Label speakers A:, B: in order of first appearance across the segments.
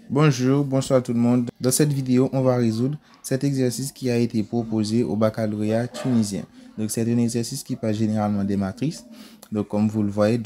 A: Bonjour, bonsoir tout le monde. Dans cette vidéo, on va résoudre cet exercice qui a été proposé au baccalauréat tunisien. Donc, c'est un exercice qui passe généralement des matrices. Donc, comme vous le voyez,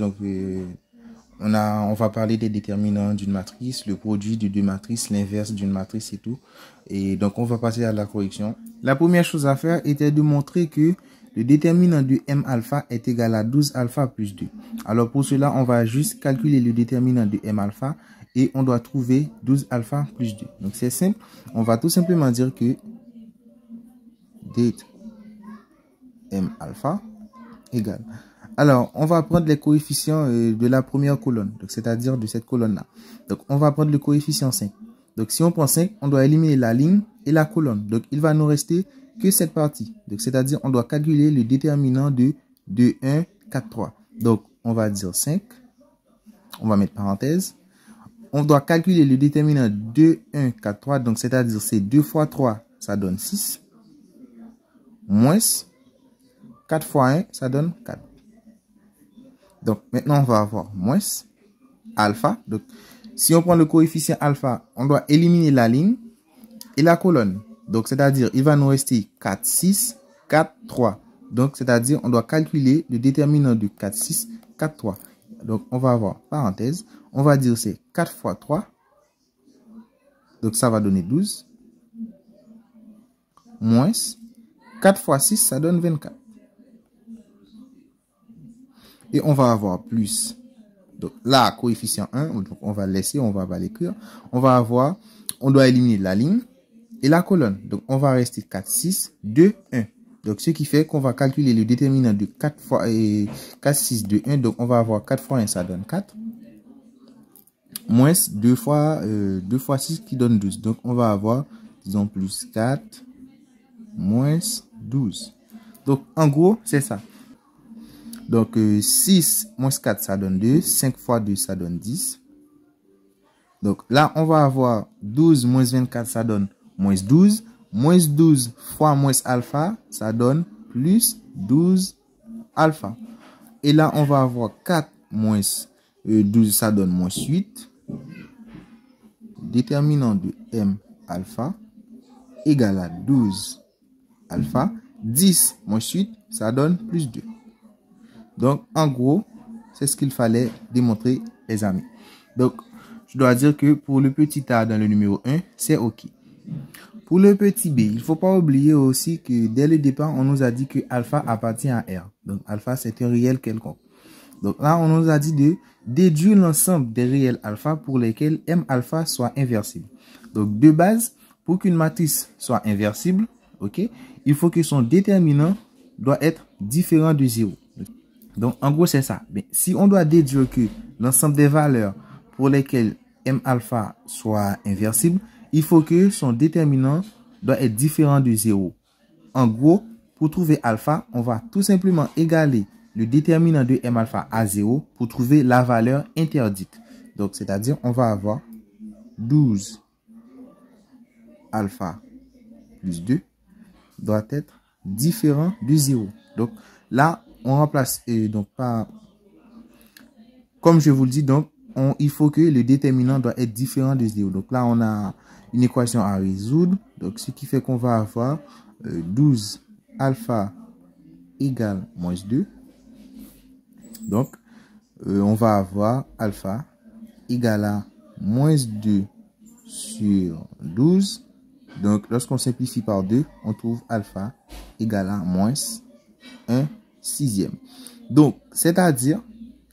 A: on va parler des déterminants d'une matrice, le produit de deux matrices, l'inverse d'une matrice et tout. Et donc, on va passer à la correction. La première chose à faire était de montrer que le déterminant de M alpha est égal à 12 alpha plus 2. Alors, pour cela, on va juste calculer le déterminant de M alpha et on doit trouver 12 alpha plus 2. Donc, c'est simple. On va tout simplement dire que det M alpha égale. Alors, on va prendre les coefficients de la première colonne, donc c'est-à-dire de cette colonne-là. Donc, on va prendre le coefficient 5. Donc, si on prend 5, on doit éliminer la ligne et la colonne. Donc, il va nous rester que cette partie. Donc, c'est-à-dire, on doit calculer le déterminant de 2, 1, 4, 3. Donc, on va dire 5. On va mettre parenthèse. On doit calculer le déterminant 2, 1, 4, 3. Donc, c'est-à-dire, c'est 2 fois 3, ça donne 6. Moins 4 fois 1, ça donne 4. Donc, maintenant, on va avoir moins alpha. Donc, si on prend le coefficient alpha, on doit éliminer la ligne et la colonne. Donc, c'est-à-dire, il va nous rester 4, 6, 4, 3. Donc, c'est-à-dire, on doit calculer le déterminant de 4, 6, 4, 3. Donc, on va avoir parenthèse. On va dire c'est 4 fois 3. Donc, ça va donner 12. Moins 4 fois 6, ça donne 24. Et on va avoir plus. Donc là, coefficient 1, donc on va laisser, on va pas l'écrire. On va avoir, on doit éliminer la ligne et la colonne. Donc on va rester 4, 6, 2, 1. Donc ce qui fait qu'on va calculer le déterminant de 4 fois 6, 2, 1. Donc on va avoir 4 fois 1, ça donne 4. Moins 2 fois 6 qui donne 12. Donc on va avoir, disons, plus 4, moins 12. Donc en gros, c'est ça. Donc, 6 moins 4, ça donne 2. 5 fois 2, ça donne 10. Donc, là, on va avoir 12 moins 24, ça donne moins 12. Moins 12 fois moins alpha, ça donne plus 12 alpha. Et là, on va avoir 4 moins 12, ça donne moins 8. Déterminant de M alpha égale à 12 alpha. 10 moins 8, ça donne plus 2. Donc, en gros, c'est ce qu'il fallait démontrer, les amis. Donc, je dois dire que pour le petit a dans le numéro 1, c'est OK. Pour le petit b, il ne faut pas oublier aussi que dès le départ, on nous a dit que alpha appartient à R. Donc, alpha, c'est un réel quelconque. Donc là, on nous a dit de déduire l'ensemble des réels alpha pour lesquels M alpha soit inversible. Donc, de base, pour qu'une matrice soit inversible, OK, il faut que son déterminant doit être différent de 0. Donc, en gros, c'est ça. Mais si on doit déduire que l'ensemble des valeurs pour lesquelles M alpha soit inversible, il faut que son déterminant doit être différent de 0. En gros, pour trouver alpha, on va tout simplement égaler le déterminant de M alpha à 0 pour trouver la valeur interdite. Donc, c'est-à-dire, on va avoir 12 alpha plus 2 doit être différent de 0. Donc, là, on remplace, donc par, comme je vous le dis, donc, il faut que le déterminant doit être différent de 0. Donc là, on a une équation à résoudre. Donc, ce qui fait qu'on va avoir 12 alpha égale moins 2. Donc, on va avoir alpha égale à moins 2 sur 12. Donc, lorsqu'on simplifie par 2, on trouve alpha égale à moins 1 sixième. Donc, c'est-à-dire,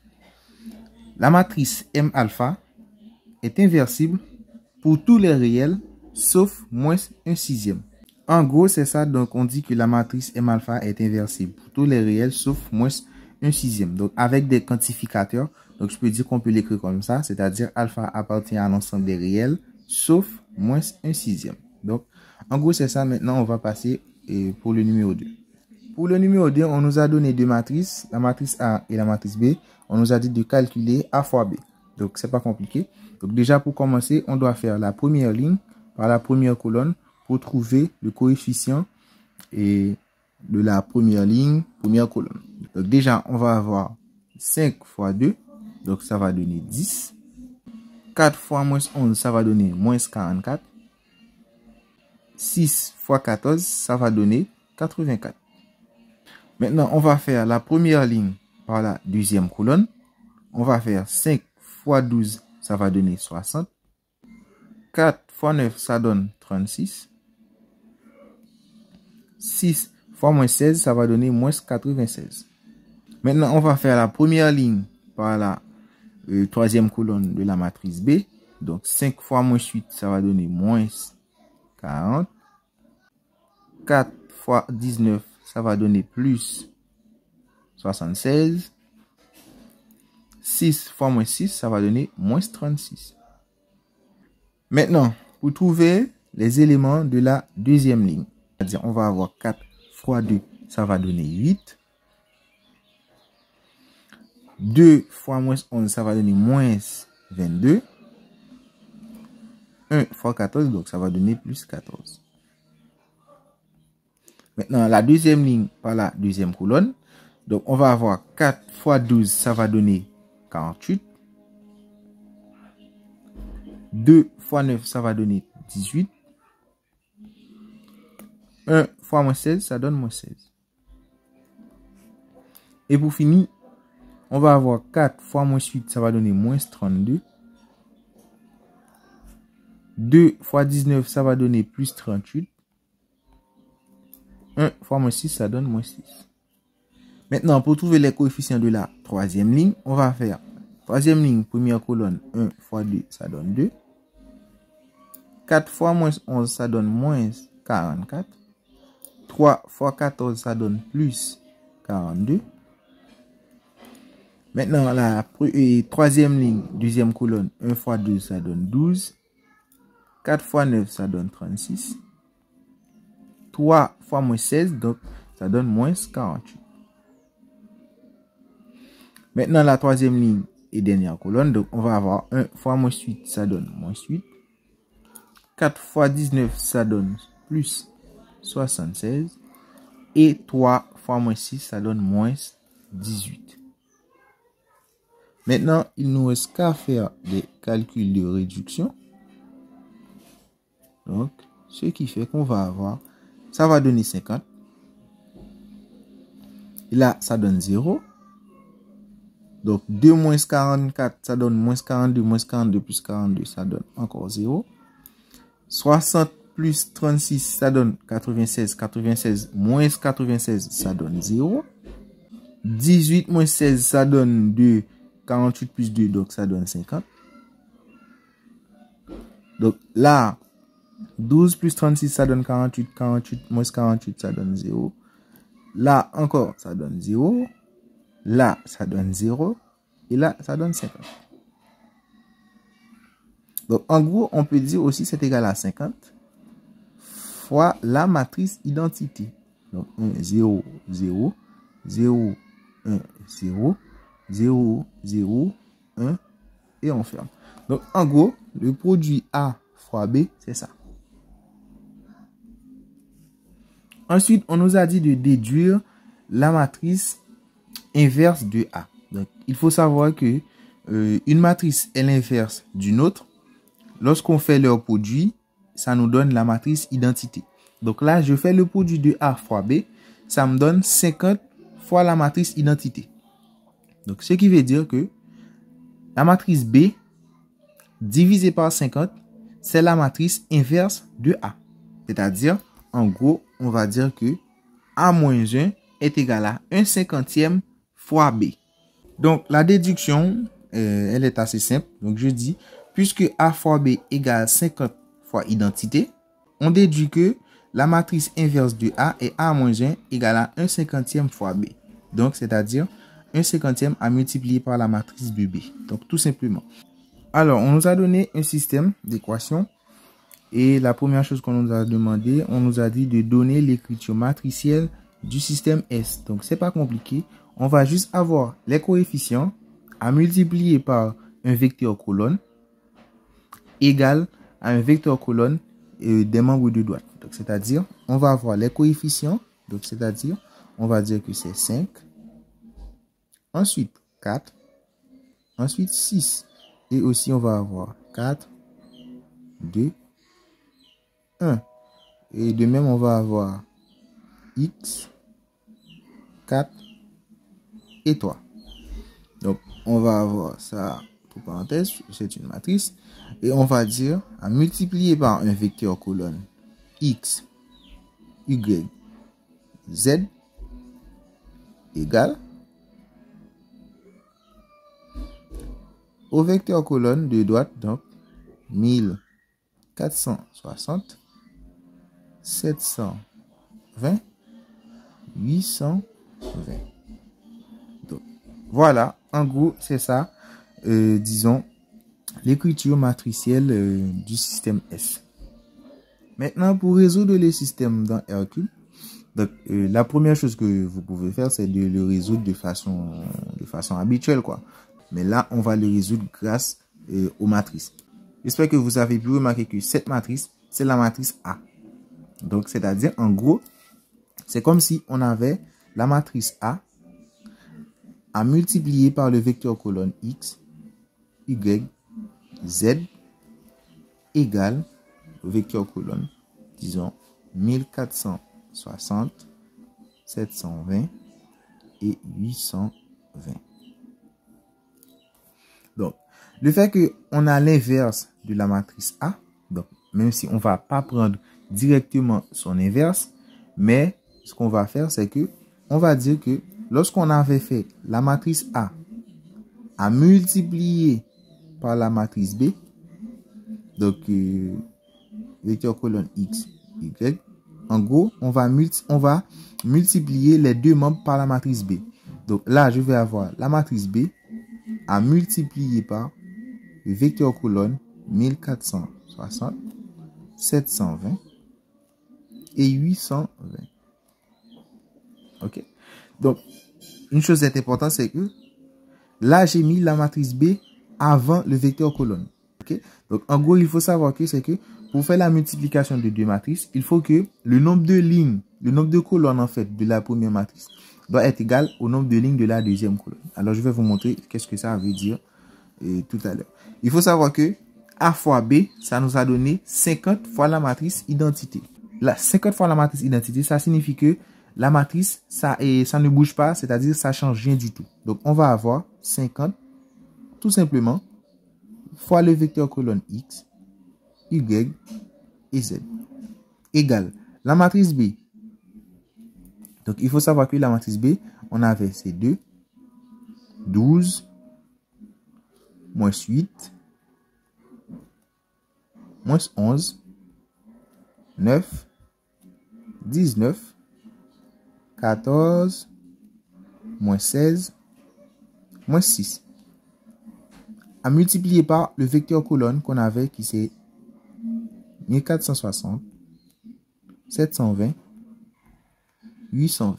A: la matrice M alpha est inversible pour tous les réels sauf moins 1 sixième. En gros, c'est ça. Donc, on dit que la matrice M alpha est inversible pour tous les réels sauf moins 1 sixième. Donc, avec des quantificateurs, donc je peux dire qu'on peut l'écrire comme ça, c'est-à-dire alpha appartient à l'ensemble des réels sauf moins 1 sixième. Donc, en gros, c'est ça. Maintenant, on va passer pour le numéro 2. Pour le numéro 2, on nous a donné deux matrices, la matrice A et la matrice B. On nous a dit de calculer A fois B. Donc, c'est pas compliqué. Donc, déjà, pour commencer, on doit faire la première ligne par la première colonne pour trouver le coefficient de la première ligne, première colonne. Donc, déjà, on va avoir 5 fois 2. Donc, ça va donner 10. 4 fois moins 11, ça va donner moins 44. 6 fois 14, ça va donner 84. Maintenant, on va faire la première ligne par la deuxième colonne. On va faire 5 fois 12, ça va donner 60. 4 fois 9, ça donne 36. 6 fois moins 16, ça va donner moins 96. Maintenant, on va faire la première ligne par la troisième colonne de la matrice B. Donc, 5 fois moins 8, ça va donner moins 40. 4 fois 19, ça va donner plus 76. 6 fois moins 6, ça va donner moins 36. Maintenant, pour trouver les éléments de la deuxième ligne, c'est-à-dire on va avoir 4 fois 2, ça va donner 8. 2 fois moins 11, ça va donner moins 22. 1 fois 14, donc ça va donner plus 14. Maintenant, la deuxième ligne par la deuxième colonne. Donc, on va avoir 4 fois 12, ça va donner 48. 2 fois 9, ça va donner 18. 1 fois moins 16, ça donne moins 16. Et pour finir, on va avoir 4 fois moins 8, ça va donner moins 32. 2 fois 19, ça va donner plus 38. 1 fois moins 6, ça donne moins 6. Maintenant, pour trouver les coefficients de la troisième ligne, on va faire troisième ligne, première colonne, 1 fois 2, ça donne 2. 4 fois moins 11, ça donne moins 44. 3 fois 14, ça donne plus 42. Maintenant, la troisième ligne, deuxième colonne, 1 fois 2, ça donne 12. 4 fois 9, ça donne 36. 3 fois moins 16, donc ça donne moins 48. Maintenant, la troisième ligne et dernière colonne, donc on va avoir 1 fois moins 8, ça donne moins 8. 4 fois 19, ça donne plus 76. Et 3 fois moins 6, ça donne moins 18. Maintenant, il nous reste qu'à faire des calculs de réduction. Donc, ce qui fait qu'on va avoir, ça va donner 50. Et là, ça donne 0. Donc, 2 moins 44, ça donne moins 42, moins 42 plus 42, ça donne encore 0. 60 plus 36, ça donne 96. 96 moins 96, ça donne 0. 18 moins 16, ça donne 2. 48 plus 2, donc ça donne 50. Donc là, 12 plus 36, ça donne 48. 48 moins 48, ça donne 0. Là encore, ça donne 0. Là, ça donne 0. Et là, ça donne 50. Donc en gros, on peut dire aussi c'est égal à 50 fois la matrice identité. Donc 1, 0, 0, 0, 1, 0, 0, 0, 1, et on ferme. Donc, en gros, le produit A fois B, c'est ça. Ensuite, on nous a dit de déduire la matrice inverse de A. Donc, il faut savoir que une matrice est l'inverse d'une autre. Lorsqu'on fait leur produit, ça nous donne la matrice identité. Donc là, je fais le produit de A fois B, ça me donne 50 fois la matrice identité. Donc, ce qui veut dire que la matrice B divisé par 50, c'est la matrice inverse de A. C'est-à-dire, en gros, on va dire que A-1 est égal à 1/50 fois B. Donc, la déduction, elle est assez simple. Donc, je dis, puisque A fois B égale 50 fois identité, on déduit que la matrice inverse de A est A-1 égale à 1/50 fois B. Donc, c'est-à-dire 1/50 à multiplier par la matrice de B. Donc, tout simplement. Alors, on nous a donné un système d'équations. Et la première chose qu'on nous a demandé, on nous a dit de donner l'écriture matricielle du système S. Donc, c'est pas compliqué. On va juste avoir les coefficients à multiplier par un vecteur colonne égal à un vecteur colonne des membres de droite. Donc, c'est-à-dire, on va avoir les coefficients. Donc, c'est-à-dire, on va dire que c'est 5. Ensuite, 4. Ensuite, 6. Et aussi, on va avoir 4, 2, 1. Et de même, on va avoir X, 4 et 3. Donc, on va avoir ça, entre parenthèses, c'est une matrice. Et on va dire, à multiplier par un vecteur colonne X, Y, Z égale au vecteur colonne de droite, donc 1460, 720, 820. Donc, voilà, en gros, c'est ça, disons, l'écriture matricielle du système S. Maintenant, pour résoudre les systèmes dans Hercule, donc, la première chose que vous pouvez faire, c'est de le résoudre de façon habituelle, quoi. Mais là, on va le résoudre grâce aux matrices. J'espère que vous avez pu remarquer que cette matrice, c'est la matrice A. Donc, c'est-à-dire, en gros, c'est comme si on avait la matrice A à multiplier par le vecteur colonne X, Y, Z égale au vecteur colonne, disons, 1460, 720 et 820. Donc, le fait qu'on a l'inverse de la matrice A, donc même si on ne va pas prendre directement son inverse, mais ce qu'on va faire, c'est que on va dire que lorsqu'on avait fait la matrice A à multiplier par la matrice B, donc vecteur colonne X, Y, en gros, on va multiplier les deux membres par la matrice B. Donc là, je vais avoir la matrice B à multiplier par le vecteur colonne 1460, 720 et 820. Ok? Donc, une chose est importante, c'est que là, j'ai mis la matrice B avant le vecteur colonne. Ok? Donc, en gros, il faut savoir que c'est que pour faire la multiplication de deux matrices, il faut que le nombre de lignes, le nombre de colonnes, en fait, de la première matrice doit être égal au nombre de lignes de la deuxième colonne. Alors, je vais vous montrer qu'est-ce que ça veut dire tout à l'heure. Il faut savoir que A fois B, ça nous a donné 50 fois la matrice identité. Là, 50 fois la matrice identité, ça signifie que la matrice, ça ne bouge pas, c'est-à-dire ça change rien du tout. Donc, on va avoir 50, tout simplement, fois le vecteur colonne X, Y et Z, égale la matrice B. Donc, il faut savoir que la matrice B, on avait ces 2, 12, moins 8, moins 11, 9, 19, 14, moins 16, moins 6. À multiplier par le vecteur colonne qu'on avait qui c'est 1460, 720, 820.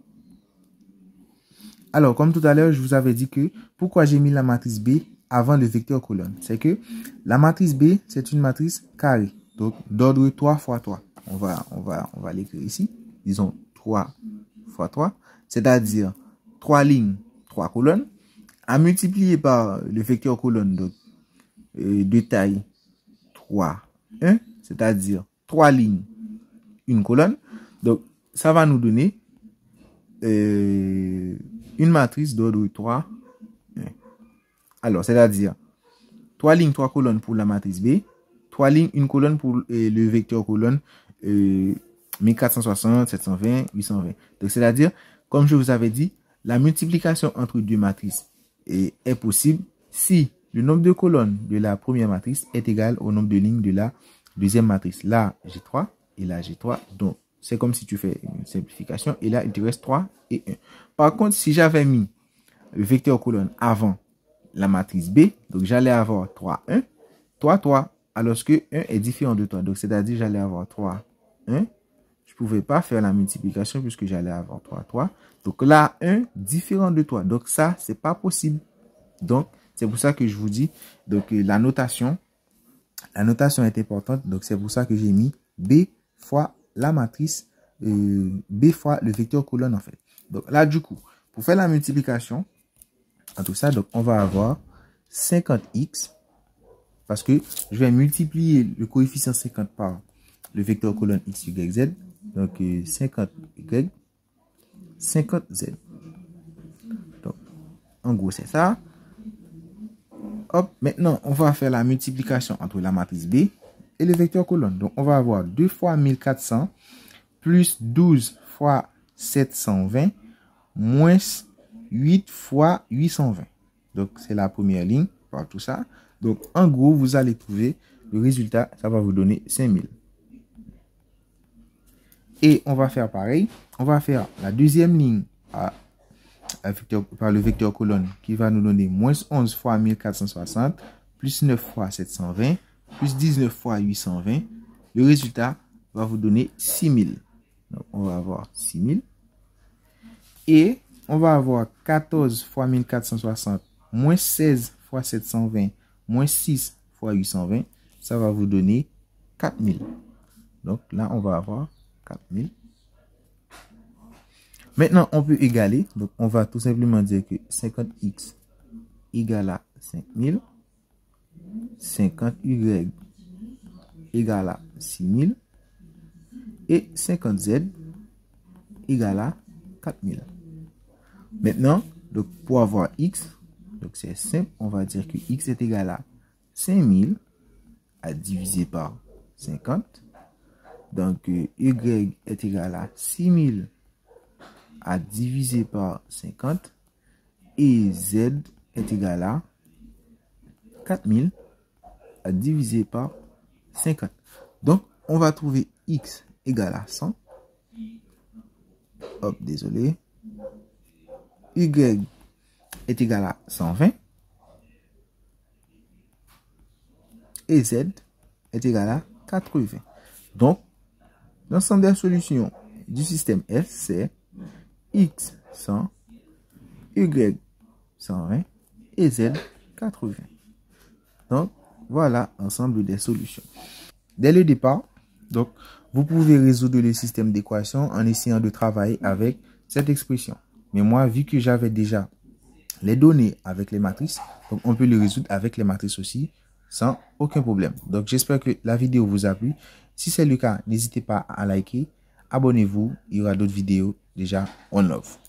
A: Alors, comme tout à l'heure, je vous avais dit que pourquoi j'ai mis la matrice B avant le vecteur colonne. C'est que la matrice B, c'est une matrice carrée. Donc, d'ordre 3 fois 3. On va l'écrire ici. Disons 3 fois 3. C'est-à-dire 3 lignes, 3 colonnes. À multiplier par le vecteur colonne donc, de taille 3, 1. C'est-à-dire 3 lignes, une colonne. Donc, ça va nous donner une matrice d'ordre 3, 1. Alors, c'est-à-dire 3 lignes, 3 colonnes pour la matrice B, 3 lignes, une colonne pour le vecteur colonne 1460, 720, 820. Donc, c'est-à-dire, comme je vous avais dit, la multiplication entre deux matrices est possible si le nombre de colonnes de la première matrice est égal au nombre de lignes de la deuxième matrice. Là, j'ai 3 et là, j'ai 3. Donc, c'est comme si tu fais une simplification et là, il te reste 3 et 1. Par contre, si j'avais mis le vecteur colonne avant la matrice B, donc j'allais avoir 3, 1, 3, 3, alors que 1 est différent de 3. Donc, c'est-à-dire j'allais avoir 3, 1. Je ne pouvais pas faire la multiplication puisque j'allais avoir 3, 3. Donc là, 1 différent de 3. Donc ça, c'est pas possible. Donc, c'est pour ça que je vous dis, donc la notation est importante. Donc, c'est pour ça que j'ai mis B fois la matrice, B fois le vecteur colonne en fait. Donc là, du coup, pour faire la multiplication, en tout ça, donc on va avoir 50x parce que je vais multiplier le coefficient 50 par le vecteur colonne x, y, z. Donc 50y, 50z. Donc, en gros, c'est ça. Hop, maintenant, on va faire la multiplication entre la matrice B et le vecteur colonne. Donc, on va avoir 2 fois 1400 plus 12 fois 720 moins 8 fois 820. Donc, c'est la première ligne par tout ça. Donc, en gros, vous allez trouver le résultat, ça va vous donner 5000. Et on va faire pareil. On va faire la deuxième ligne par le vecteur colonne qui va nous donner moins 11 fois 1460 plus 9 fois 720 plus 19 fois 820. Le résultat va vous donner 6000. Donc, on va avoir 6000. Et on va avoir 14 fois 1460 moins 16 fois 720 moins 6 fois 820. Ça va vous donner 4000. Donc là, on va avoir 4000. Maintenant, on peut égaler. Donc, on va tout simplement dire que 50x égale à 5000. 50y égale à 6000. Et 50z égale à 4000. Maintenant, donc, pour avoir x, donc c'est simple, on va dire que x est égal à 5000 à diviser par 50. Donc, y est égal à 6000 à diviser par 50. Et z est égal à 4000 à diviser par 50. Donc, on va trouver x égale à 100. Hop, désolé. Y est égal à 120. Et z est égal à 80. Donc, l'ensemble des solutions du système F, c'est x 100, y 120 et z 80. Donc, voilà l'ensemble des solutions. Dès le départ, donc, vous pouvez résoudre le système d'équation en essayant de travailler avec cette expression. Mais moi, vu que j'avais déjà les données avec les matrices, donc on peut le résoudre avec les matrices aussi sans aucun problème. Donc, j'espère que la vidéo vous a plu. Si c'est le cas, n'hésitez pas à liker, abonnez-vous. Il y aura d'autres vidéos déjà on love.